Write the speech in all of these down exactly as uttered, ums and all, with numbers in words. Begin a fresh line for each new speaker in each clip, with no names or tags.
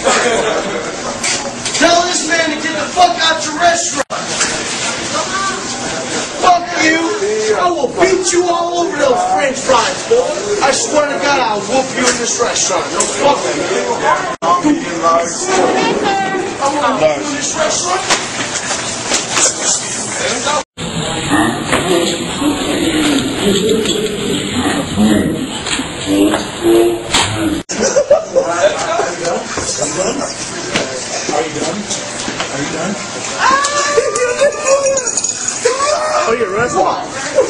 Tell this man to get the fuck out your restaurant. Fuck you. I will beat you all over those french fries, boy. I swear to God, I'll whoop you in this restaurant. No fucking you. I will whoop you in this restaurant.
Are you done? Are you done? Oh, you're wrestling? Are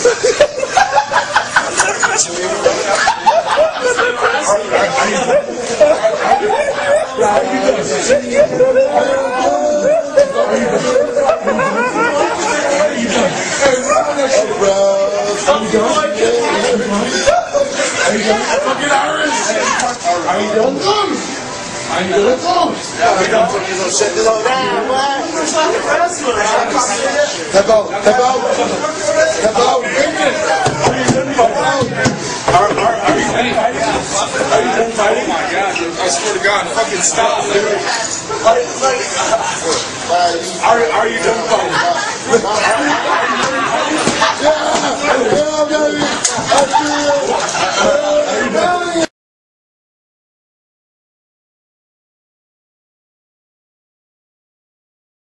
you done? Are you doing it? Yeah, we don't put you no shit this all around, man. We're talking wrestling. Step out, step out. Step out. Are you done fighting? Are you done fighting? Are you done fighting? Oh my God, I swear to God, fucking stop, dude. Are, are you done fighting?